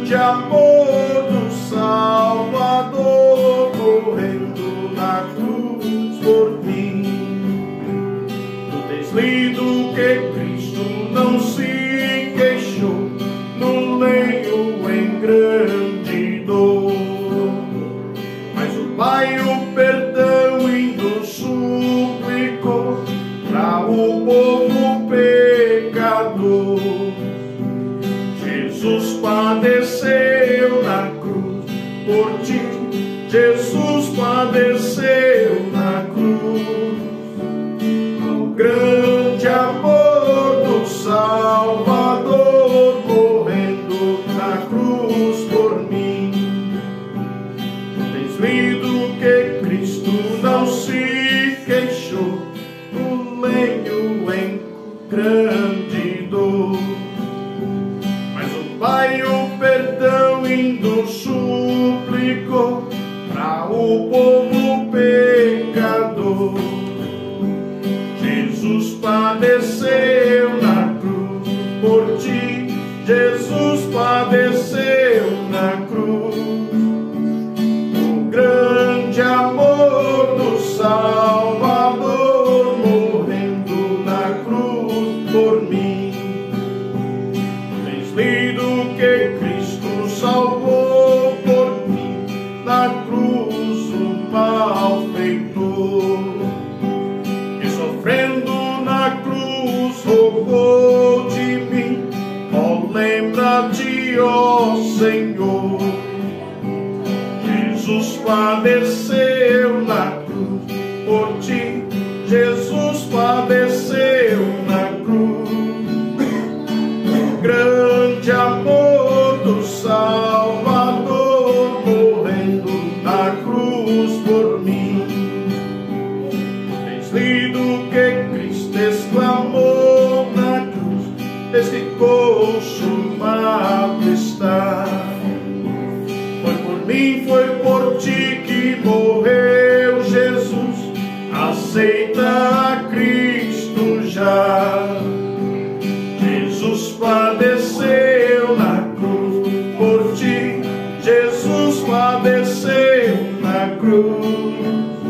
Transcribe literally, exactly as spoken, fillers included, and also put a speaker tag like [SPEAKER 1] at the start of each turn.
[SPEAKER 1] grande amor do Salvador, morrendo na cruz por mim. Tu tens lido que Cristo não se queixou no leito em grande dor, mas o Pai o perdão indo suplicou para o povo pecador. Jesus padeceu na cruz por ti, Jesus padeceu na cruz. O grande amor do Salvador, morrendo na cruz por mim. Tens lido que Cristo não se queixou no leito em grande dor, mas o Pai o perdão indo suplicou para o povo pecador. Jesus padeceu na cruz por ti, Jesus padeceu na cruz. O grande amor do Salvador, morrendo na cruz por mim. Tens lido que Cristo salvou por mim na cruz o malfeitor, que sofrendo na cruz rogou de mim. Ó, lembra-te, ó Senhor. Jesus padeceu na cruz por ti, Jesus padeceu na cruz. O grande amor do Salvador, morrendo na cruz por mim. Tens lido que Cristo exclamou na cruz, desde coxo mal está. Foi por mim, foi por ti que morreu Jesus, aceita a Cristo já. Jesus padeceu na cruz por ti, Jesus padeceu na cruz.